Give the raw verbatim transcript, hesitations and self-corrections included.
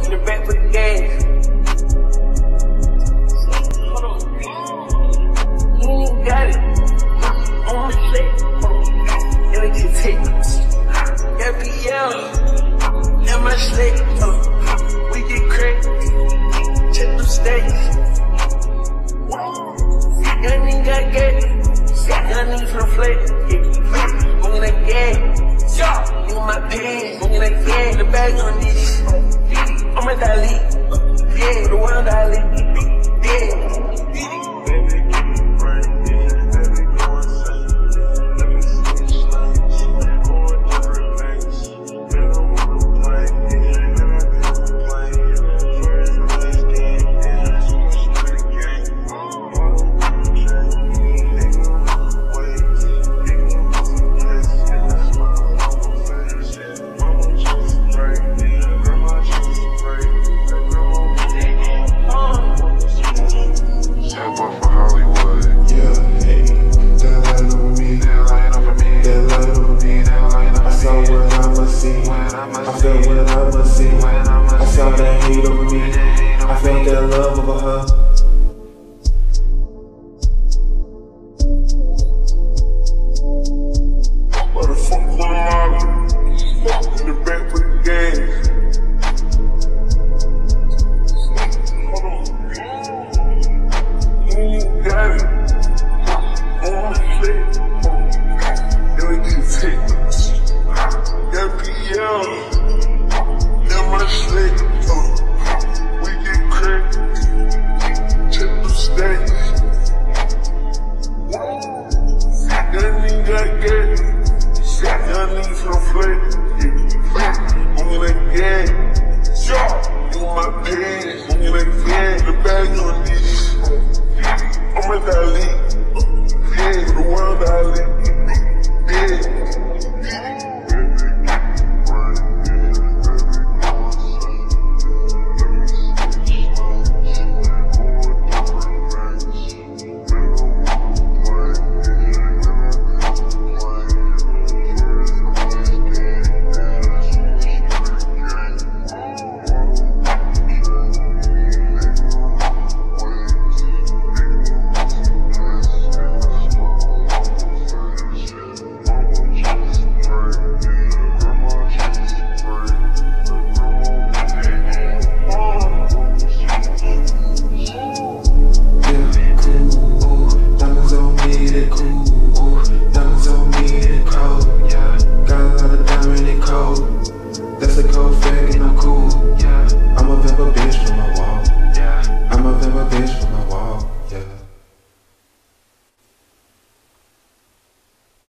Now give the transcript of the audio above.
in the back for the gas. Hold on. You ain't even got it. On my plate. And it just hit. Got P L. And my slate. We get crazy. Check the stakes. Young nigga got gas. Young nigga from Flake. I'm in that gas. You in my pants. I'm in that gas. The bag on this. I'm a Dali. Yeah, the world Dali. Yeah. I felt what I must see. I saw that hate over me. I felt that love over her.